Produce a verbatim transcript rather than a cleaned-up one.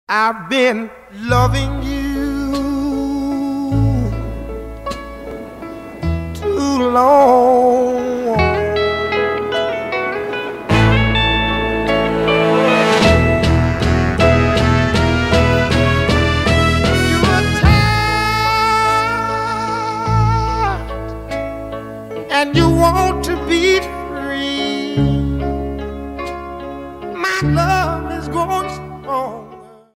I've been loving you too long. You're tired and you want to be